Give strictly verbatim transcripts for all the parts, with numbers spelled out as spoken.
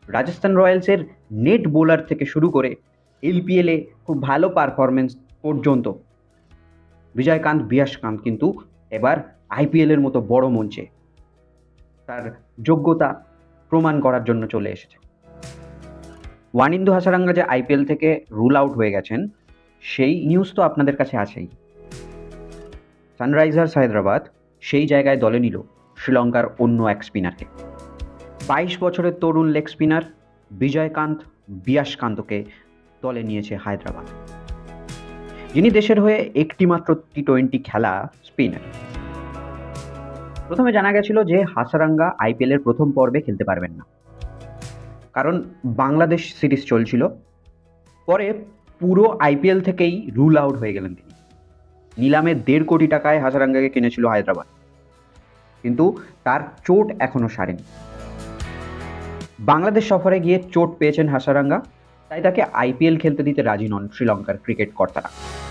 Rajasthan রয়্যালসের net bowler থেকে শুরু করে এলপিএলে খুব ভালো পারফরমেন্স পর্যন্ত বিজয়কান্ত বিয়াসকান্ত কিন্তু এবার আইপিএলের মতো বড় মঞ্চে তার যোগ্যতা প্রমাণ করার জন্য চলে এসেছে। ওয়ানিন্দু হাসারাঙ্গা যে আইপিএল থেকে রুল আউট হয়ে গেছেন সেই নিউজ তো আপনাদের কাছে আছেই। সানরাইজার্স হায়দ্রাবাদ সেই জায়গায় দলে নিল শ্রীলঙ্কার অন্য এক স্পিনারকে। বাইশ বছরের তরুণ লেগ স্পিনার বিজয়কান্ত বিয়াসকান্তকে দলে নিয়েছে হায়দ্রাবাদ, যিনি দেশের হয়ে একটি মাত্র টি টোয়েন্টি খেলা স্পিনার। প্রথমে জানা গেছিল যে হাসারাঙ্গা আইপিএলের প্রথম পর্বে খেলতে পারবেন না, কারণ বাংলাদেশ সিরিজ চলছিল। পরে পুরো আইপিএল থেকেই রুল আউট হয়ে গেলেন তিনি। নিলামে দেড় কোটি টাকায় হাসারাঙ্গাকে কিনেছিল হায়দ্রাবাদ, কিন্তু তার চোট এখনো সারেনি। বাংলাদেশ সফরে গিয়ে চোট পেয়েছেন হাসারাঙ্গা, তাই তাকে আইপিএল খেলতে দিতে রাজি নন শ্রীলঙ্কার ক্রিকেট কর্তারা।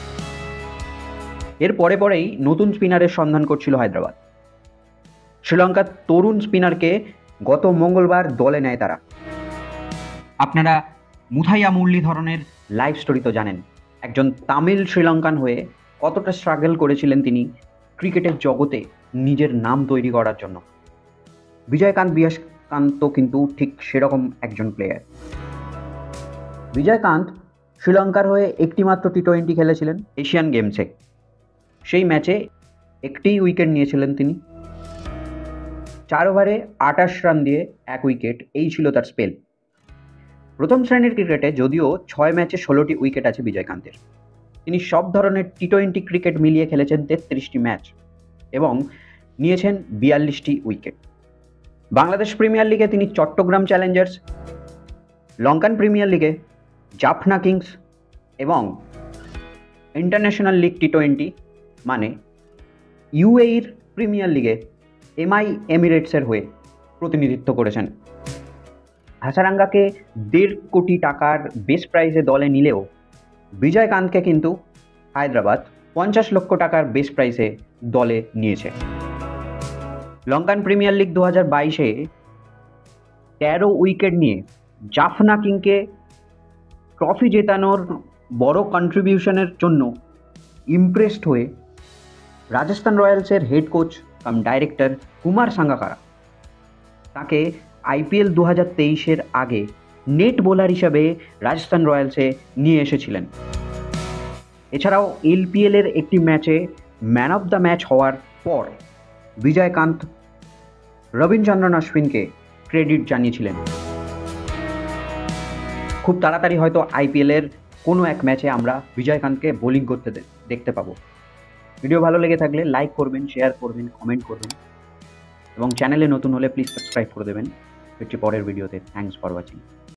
এর পরে পরেই নতুন স্পিনারের সন্ধান করছিল হায়দ্রাবাদ। শ্রীলঙ্কার তরুণ স্পিনারকে গত মঙ্গলবার দলে নেয় তারা। আপনারা মুথাইয়া মুরলি ধরনের লাইফ স্টোরি তো জানেন, একজন তামিল শ্রীলঙ্কান হয়ে কতটা স্ট্রাগল করেছিলেন তিনি ক্রিকেটের জগতে নিজের নাম তৈরি করার জন্য। বিজয়কান্ত বিয়াসকান্ত কিন্তু ঠিক সেরকম একজন প্লেয়ার। বিজয়কান্ত শ্রীলঙ্কার হয়ে একটিমাত্র টি টোয়েন্টি খেলেছিলেন এশিয়ান গেমসে। সেই ম্যাচে একটি উইকেট নিয়েছিলেন তিনি। চার ওভারে আটাশ রান দিয়ে এক উইকেট, এই ছিল তার স্পেল। প্রথম শ্রেণীর ক্রিকেটে যদিও ছয় ম্যাচে ষোলোটি উইকেট আছে বিজয়কান্তের, তিনি সব ধরনের টি টোয়েন্টি ক্রিকেট মিলিয়ে খেলেছেন তেত্রিশটি ম্যাচ এবং নিয়েছেন বিয়াল্লিশটি উইকেট। বাংলাদেশ প্রিমিয়ার লিগে তিনি চট্টগ্রাম চ্যালেঞ্জার্স, লঙ্কান প্রিমিয়ার লিগে জাফনা কিংস এবং ইন্টারন্যাশনাল লিগ টি টোয়েন্টি মানে ইউএইর প্রিমিয়ার লিগে এমআই এমিরেটসের হয়ে প্রতিনিধিত্ব করেছেন। হাসারাঙ্গাকে দেড় কোটি টাকার বেস প্রাইজে দলে নিলেও বিজয়কান্তকে কিন্তু হায়দ্রাবাদ পঞ্চাশ লক্ষ টাকার বেস প্রাইসে দলে নিয়েছে। লঙ্কান প্রিমিয়ার লিগ দু হাজার বাইশে তেরো উইকেট নিয়ে জাফনা কিংকে ট্রফি জেতানোর বড় কন্ট্রিবিউশনের জন্য ইমপ্রেসড হয়ে রাজস্থান রয়্যালসের head coach cum director Kumar Sangakkara তাকে আইপিএল দু হাজার তেইশের আগে নেট বোলার হিসাবে রাজস্থান রয়্যালসে নিয়ে এসেছিলেন। এছাড়াও এলপিএলের একটি ম্যাচে ম্যান অফ দ্য ম্যাচ হওয়ার পর বিজয়কান্ত রবীন্দ্রচন্দ্রন অশ্বিনকে ক্রেডিট জানিয়েছিলেন। খুব তাড়াতাড়ি হয়তো আইপিএলের কোনো এক ম্যাচে আমরা বিজয়কান্তকে বোলিং করতে দেখতে পাবো। ভিডিও ভালো লেগে থাকলে লাইক করবেন, শেয়ার করবেন, কমেন্ট করবেন এবং চ্যানেলে নতুন হলে প্লিজ সাবস্ক্রাইব করে দেবেন। হচ্ছে পরের ভিডিওতে। Thanks for watching.